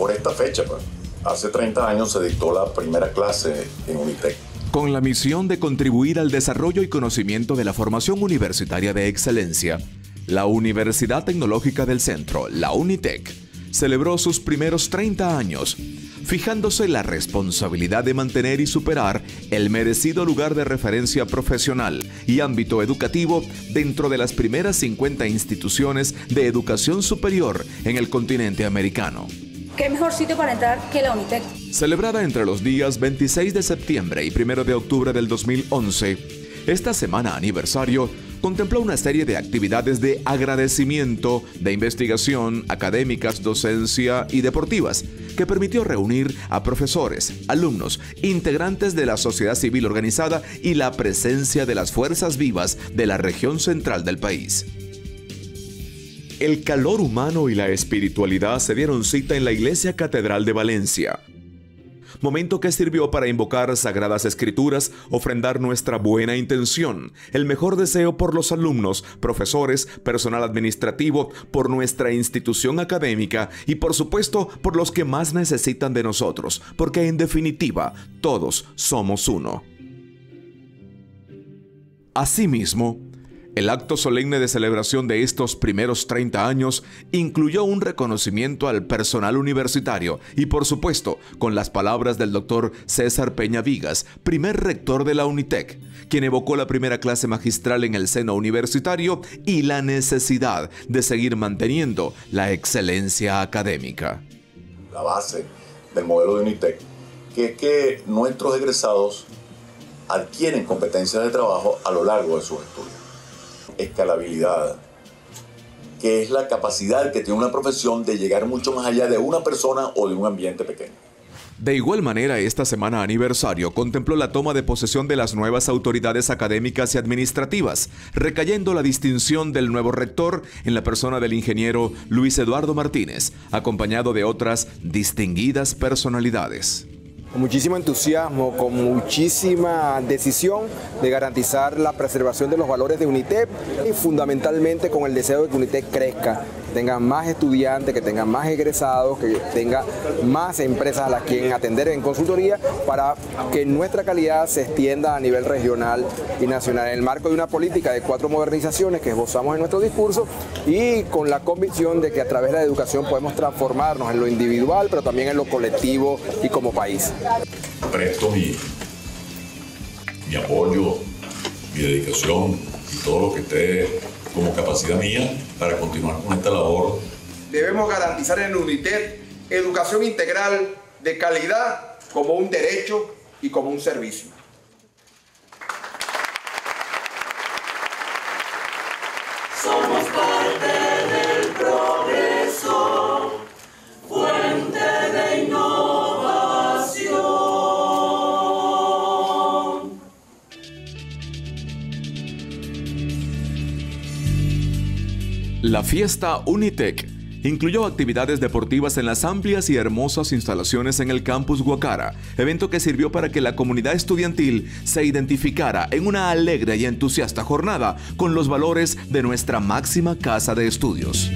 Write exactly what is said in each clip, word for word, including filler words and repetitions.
por esta fecha, pues. Hace treinta años se dictó la primera clase en UNITEC. Con la misión de contribuir al desarrollo y conocimiento de la formación universitaria de excelencia, la Universidad Tecnológica del Centro, la UNITEC, celebró sus primeros treinta años, fijándose la responsabilidad de mantener y superar el merecido lugar de referencia profesional y ámbito educativo dentro de las primeras cincuenta instituciones de educación superior en el continente americano. ¿Qué mejor sitio para entrar que la UNITEC? Celebrada entre los días veintiséis de septiembre y primero de octubre del dos mil once, esta semana aniversario contempló una serie de actividades de agradecimiento, de investigación, académicas, docencia y deportivas, que permitió reunir a profesores, alumnos, integrantes de la sociedad civil organizada y la presencia de las fuerzas vivas de la región central del país. El calor humano y la espiritualidad se dieron cita en la Iglesia Catedral de Valencia, momento que sirvió para invocar sagradas escrituras, ofrendar nuestra buena intención, el mejor deseo por los alumnos, profesores, personal administrativo, por nuestra institución académica y por supuesto por los que más necesitan de nosotros, porque en definitiva todos somos uno. Asimismo, el acto solemne de celebración de estos primeros treinta años incluyó un reconocimiento al personal universitario y, por supuesto, con las palabras del doctor César Peña Vigas, primer rector de la UNITEC, quien evocó la primera clase magistral en el seno universitario y la necesidad de seguir manteniendo la excelencia académica. La base del modelo de UNITEC, que es que nuestros egresados adquieren competencias de trabajo a lo largo de sus estudios. Escalabilidad, que es la capacidad que tiene una profesión de llegar mucho más allá de una persona o de un ambiente pequeño. De igual manera, esta semana aniversario contempló la toma de posesión de las nuevas autoridades académicas y administrativas, recayendo la distinción del nuevo rector en la persona del ingeniero Luis Eduardo Martínez, acompañado de otras distinguidas personalidades. Con muchísimo entusiasmo, con muchísima decisión de garantizar la preservación de los valores de UNITEC y fundamentalmente con el deseo de que UNITEC crezca, que tenga más estudiantes, que tenga más egresados, que tenga más empresas a las que atender en consultoría para que nuestra calidad se extienda a nivel regional y nacional en el marco de una política de cuatro modernizaciones que esbozamos en nuestro discurso y con la convicción de que a través de la educación podemos transformarnos en lo individual, pero también en lo colectivo y como país. Presto mi, mi apoyo, mi dedicación y todo lo que esté como capacidad mía para continuar con esta labor. Debemos garantizar en UNITEC educación integral de calidad como un derecho y como un servicio. Somos parte del progreso, fuente de innovación. La fiesta UNITEC incluyó actividades deportivas en las amplias y hermosas instalaciones en el campus Guacara, evento que sirvió para que la comunidad estudiantil se identificara en una alegre y entusiasta jornada con los valores de nuestra máxima casa de estudios.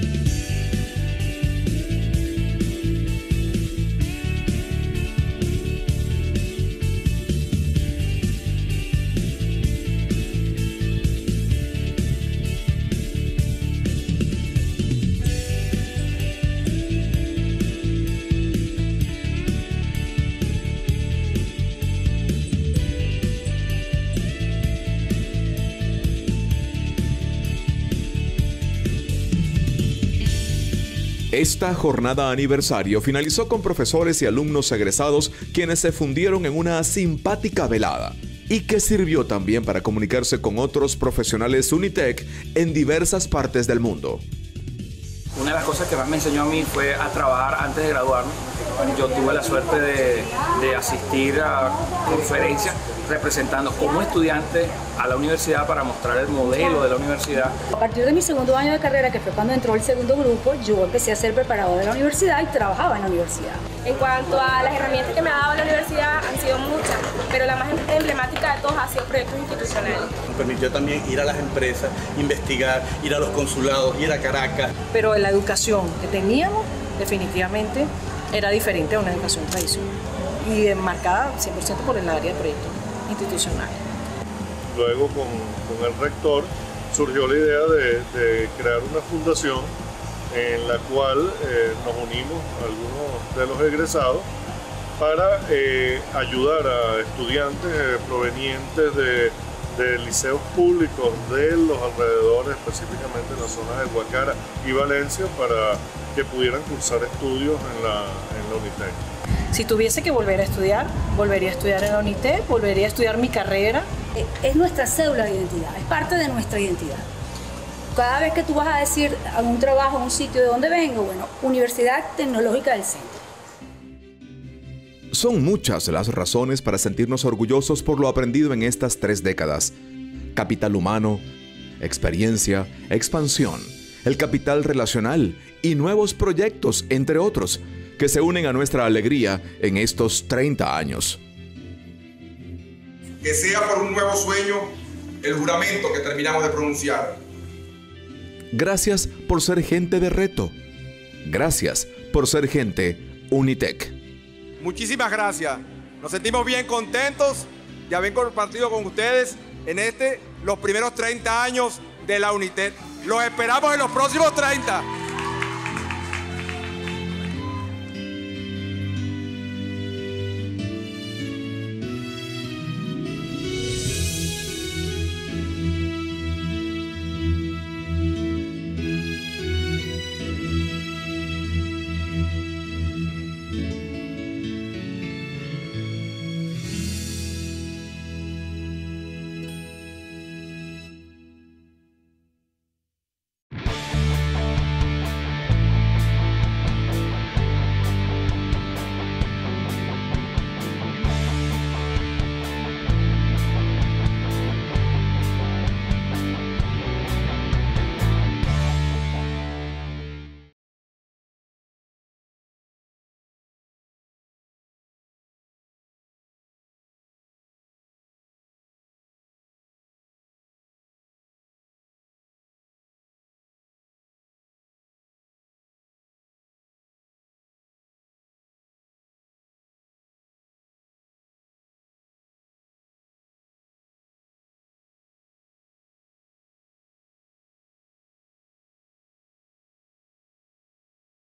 Esta jornada aniversario finalizó con profesores y alumnos egresados quienes se fundieron en una simpática velada y que sirvió también para comunicarse con otros profesionales UNITEC en diversas partes del mundo. Una de las cosas que más me enseñó a mí fue a trabajar antes de graduarme. Yo tuve la suerte de, de asistir a conferencias representando como estudiante a la universidad para mostrar el modelo de la universidad. A partir de mi segundo año de carrera, que fue cuando entró el segundo grupo, yo empecé a ser preparador de la universidad y trabajaba en la universidad. En cuanto a las herramientas que me ha dado la universidad, han sido muchas, pero la más emblemática de todas ha sido proyectos institucionales. Me permitió también ir a las empresas, investigar, ir a los consulados, ir a Caracas. Pero la educación que teníamos, definitivamente, era diferente a una educación tradicional y enmarcada cien por ciento por el área de proyectos institucionales. Luego con, con el rector surgió la idea de, de crear una fundación en la cual eh, nos unimos algunos de los egresados para eh, ayudar a estudiantes eh, provenientes de, de liceos públicos de los alrededores, específicamente en la zona de Guacara y Valencia, para que pudieran cursar estudios en la, en la UNITEC. Si tuviese que volver a estudiar, volvería a estudiar en la UNITEC, volvería a estudiar mi carrera. Es nuestra cédula de identidad, es parte de nuestra identidad. Cada vez que tú vas a decir a un trabajo, a un sitio de dónde vengo, bueno, Universidad Tecnológica del Centro. Son muchas las razones para sentirnos orgullosos por lo aprendido en estas tres décadas. Capital humano, experiencia, expansión, el capital relacional y nuevos proyectos, entre otros, que se unen a nuestra alegría en estos treinta años. Que sea por un nuevo sueño el juramento que terminamos de pronunciar. Gracias por ser gente de reto. Gracias por ser gente UNITEC. Muchísimas gracias. Nos sentimos bien contentos de haber compartido con ustedes en este los primeros treinta años de la UNITEC. Los esperamos en los próximos treinta.